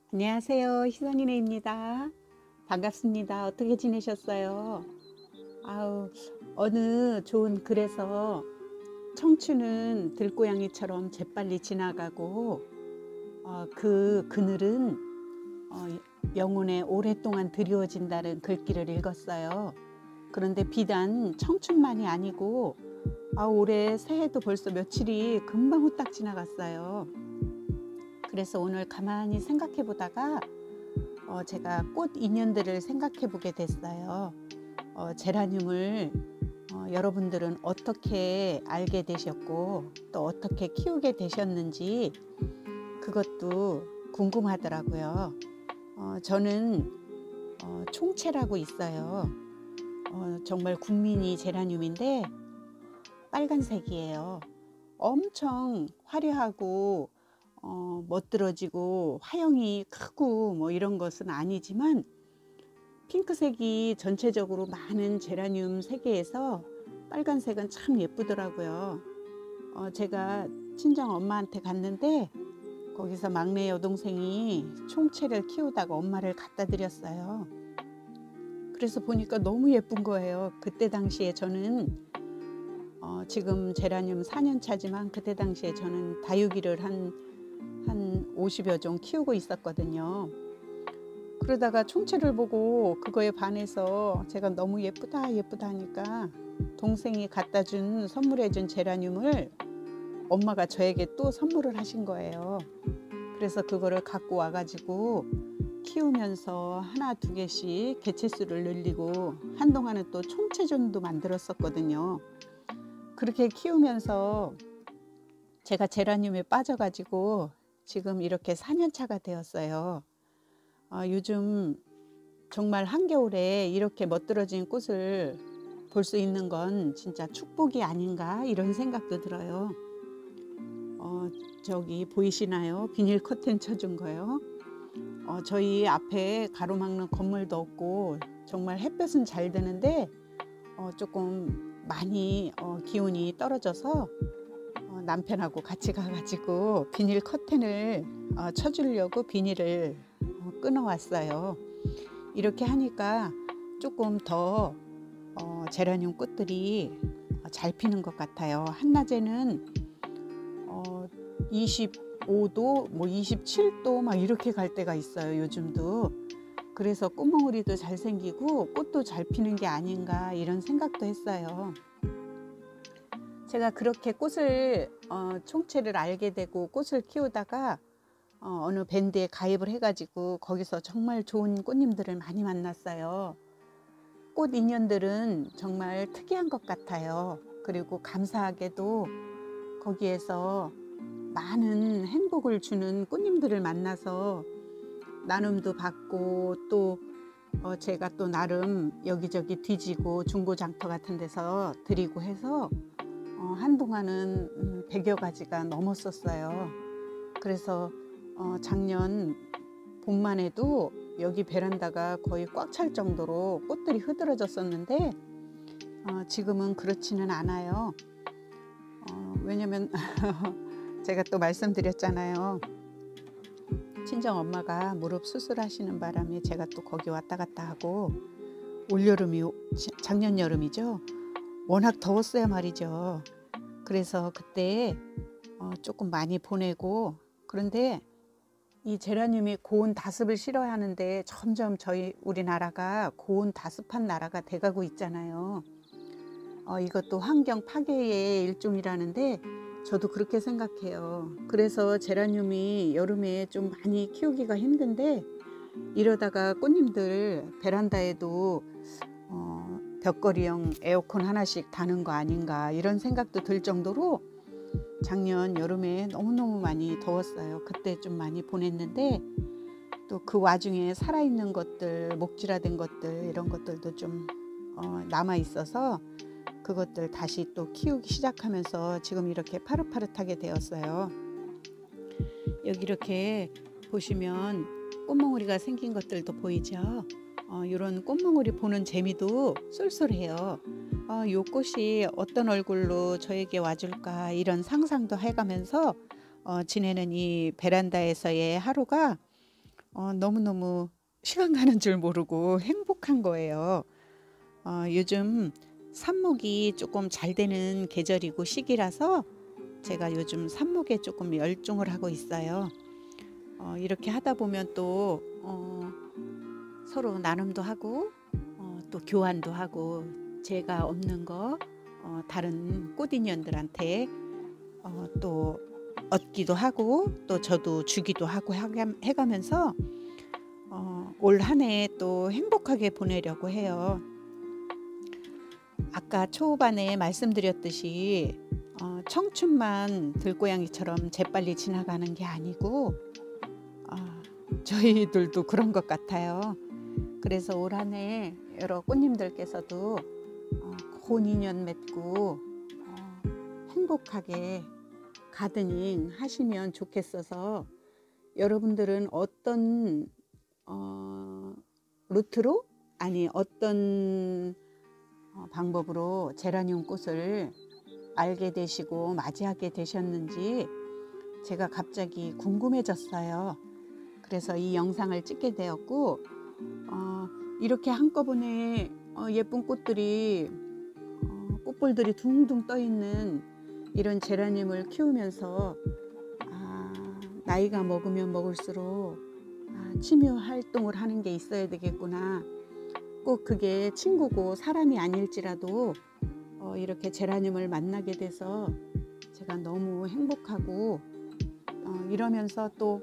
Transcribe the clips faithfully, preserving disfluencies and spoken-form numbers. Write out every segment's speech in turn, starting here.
안녕하세요. 희선이네입니다. 반갑습니다. 어떻게 지내셨어요? 아우, 어느 좋은 글에서 청춘은 들고양이처럼 재빨리 지나가고 어, 그 그늘은 어, 영혼에 오랫동안 드리워진다는 글귀를 읽었어요. 그런데 비단 청춘만이 아니고 아, 올해 새해도 벌써 며칠이 금방 후딱 지나갔어요. 그래서 오늘 가만히 생각해 보다가 어, 제가 꽃 인연들을 생각해 보게 됐어요. 어, 제라늄을 어, 여러분들은 어떻게 알게 되셨고 또 어떻게 키우게 되셨는지 그것도 궁금하더라고요. 어, 저는 어, 총채라고 있어요. 어, 정말 국민이 제라늄인데 빨간색이에요. 엄청 화려하고 어, 멋들어지고 화형이 크고 뭐 이런 것은 아니지만 핑크색이 전체적으로 많은 제라늄 세계에서 빨간색은 참 예쁘더라고요. 어, 제가 친정 엄마한테 갔는데 거기서 막내 여동생이 총채를 키우다가 엄마를 갖다 드렸어요. 그래서 보니까 너무 예쁜 거예요. 그때 당시에 저는 어, 지금 제라늄 사 년 차지만 그때 당시에 저는 다육이를 한 한 오십여 종 키우고 있었거든요. 그러다가 총채를 보고 그거에 반해서 제가 너무 예쁘다 예쁘다 하니까 동생이 갖다 준 선물해 준 제라늄을 엄마가 저에게 또 선물을 하신 거예요. 그래서 그거를 갖고 와 가지고 키우면서 하나 두 개씩 개체수를 늘리고 한동안은 또 총채전도 만들었었거든요. 그렇게 키우면서 제가 제라늄에 빠져 가지고 지금 이렇게 사 년 차가 되었어요. 어, 요즘 정말 한겨울에 이렇게 멋들어진 꽃을 볼 수 있는 건 진짜 축복이 아닌가 이런 생각도 들어요. 어, 저기 보이시나요? 비닐 커튼 쳐준 거요. 어, 저희 앞에 가로막는 건물도 없고 정말 햇볕은 잘 드는데 어, 조금 많이 어, 기온이 떨어져서 어, 남편하고 같이 가가지고 비닐 커튼을 어, 쳐주려고 비닐을 어, 끊어왔어요. 이렇게 하니까 조금 더 어, 제라늄 꽃들이 잘 피는 것 같아요. 한낮에는 어, 이십오 도, 뭐 이십칠 도 막 이렇게 갈 때가 있어요. 요즘도. 그래서 꽃몽우리도 잘 생기고 꽃도 잘 피는 게 아닌가 이런 생각도 했어요. 제가 그렇게 꽃을 어, 총채를 알게 되고 꽃을 키우다가 어, 어느 밴드에 가입을 해가지고 거기서 정말 좋은 꽃님들을 많이 만났어요. 꽃 인연들은 정말 특이한 것 같아요. 그리고 감사하게도 거기에서 많은 행복을 주는 꽃님들을 만나서 나눔도 받고 또 어, 제가 또 나름 여기저기 뒤지고 중고장터 같은 데서 드리고 해서 어, 한동안은 음, 백여 가지가 넘었었어요. 그래서 어, 작년 봄만 해도 여기 베란다가 거의 꽉 찰 정도로 꽃들이 흐드러졌었는데 어, 지금은 그렇지는 않아요. 어, 왜냐면 제가 또 말씀드렸잖아요. 친정 엄마가 무릎 수술하시는 바람에 제가 또 거기 왔다 갔다 하고 올여름이 작년 여름이죠. 워낙 더웠어요 말이죠. 그래서 그때 어, 조금 많이 보내고 그런데 이 제라늄이 고온 다습을 싫어하는데 점점 저희 우리나라가 고온 다습한 나라가 돼가고 있잖아요. 어, 이것도 환경 파괴의 일종이라는데 저도 그렇게 생각해요. 그래서 제라늄이 여름에 좀 많이 키우기가 힘든데 이러다가 꽃님들 베란다에도 어, 벽걸이형 에어컨 하나씩 다는 거 아닌가 이런 생각도 들 정도로 작년 여름에 너무너무 많이 더웠어요. 그때 좀 많이 보냈는데 또 그 와중에 살아있는 것들, 목질화된 것들 이런 것들도 좀 어, 남아 있어서 그것들 다시 또 키우기 시작하면서 지금 이렇게 파릇파릇하게 되었어요. 여기 이렇게 보시면 꽃몽우리가 생긴 것들도 보이죠. 어, 이런 꽃몽우리 보는 재미도 쏠쏠해요. 어, 이 꽃이 어떤 얼굴로 저에게 와줄까 이런 상상도 해가면서 어, 지내는 이 베란다에서의 하루가 어, 너무너무 시간 가는 줄 모르고 행복한 거예요. 어, 요즘 삽목이 조금 잘 되는 계절이고 시기라서 제가 요즘 삽목에 조금 열중을 하고 있어요. 어, 이렇게 하다 보면 또 어, 서로 나눔도 하고 어, 또 교환도 하고 제가 없는 거 어, 다른 꽃인연들한테 어, 또 얻기도 하고 또 저도 주기도 하고 하가- 해가면서 어, 올 한 해 또 행복하게 보내려고 해요. 아까 초반에 말씀드렸듯이 어, 청춘만 들고양이처럼 재빨리 지나가는 게 아니고 어, 저희들도 그런 것 같아요. 그래서 올 한 해 여러 꽃님들께서도 어, 고운 인연 맺고 어, 행복하게 가드닝 하시면 좋겠어서 여러분들은 어떤 어, 루트로 아니 어떤 어, 방법으로 제라늄 꽃을 알게 되시고 맞이하게 되셨는지 제가 갑자기 궁금해졌어요. 그래서 이 영상을 찍게 되었고 어, 이렇게 한꺼번에 어, 예쁜 꽃들이 어, 꽃볼들이 둥둥 떠 있는 이런 제라늄을 키우면서 아, 나이가 먹으면 먹을수록 아, 치유 활동을 하는 게 있어야 되겠구나. 꼭 그게 친구고 사람이 아닐지라도 어, 이렇게 제라늄을 만나게 돼서 제가 너무 행복하고 어, 이러면서 또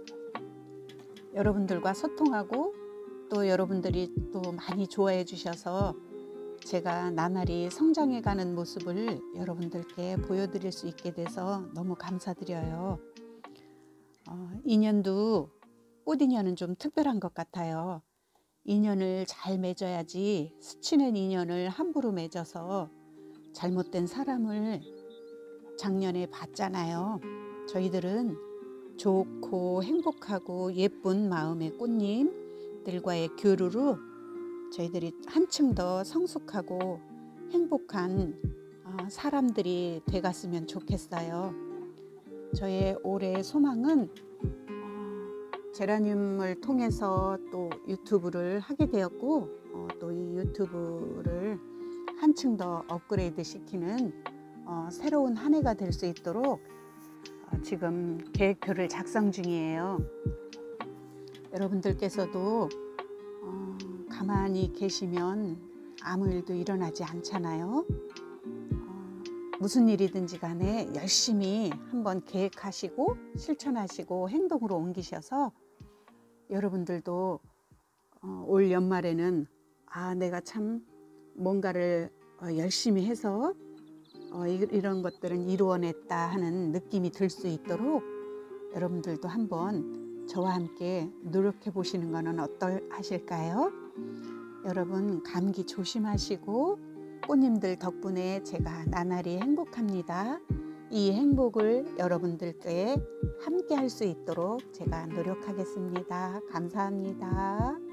여러분들과 소통하고 또 여러분들이 또 많이 좋아해 주셔서 제가 나날이 성장해 가는 모습을 여러분들께 보여드릴 수 있게 돼서 너무 감사드려요. 어, 인연도 꽃인연은 좀 특별한 것 같아요. 인연을 잘 맺어야지 스치는 인연을 함부로 맺어서 잘못된 사람을 작년에 봤잖아요. 저희들은 좋고 행복하고 예쁜 마음의 꽃님들과의 교류로 저희들이 한층 더 성숙하고 행복한 사람들이 돼갔으면 좋겠어요. 저의 올해 소망은 제라늄을 통해서 또 유튜브를 하게 되었고 또 이 유튜브를 한층 더 업그레이드 시키는 새로운 한 해가 될 수 있도록 지금 계획표를 작성 중이에요. 여러분들께서도 어, 가만히 계시면 아무 일도 일어나지 않잖아요. 어, 무슨 일이든지 간에 열심히 한번 계획하시고 실천하시고 행동으로 옮기셔서 여러분들도 어, 올 연말에는 아 내가 참 뭔가를 어, 열심히 해서 어, 이런 것들은 이루어냈다 하는 느낌이 들 수 있도록 여러분들도 한번 저와 함께 노력해 보시는 것은 어떠하실까요? 여러분 감기 조심하시고 꽃님들 덕분에 제가 나날이 행복합니다. 이 행복을 여러분들께 함께 할 수 있도록 제가 노력하겠습니다. 감사합니다.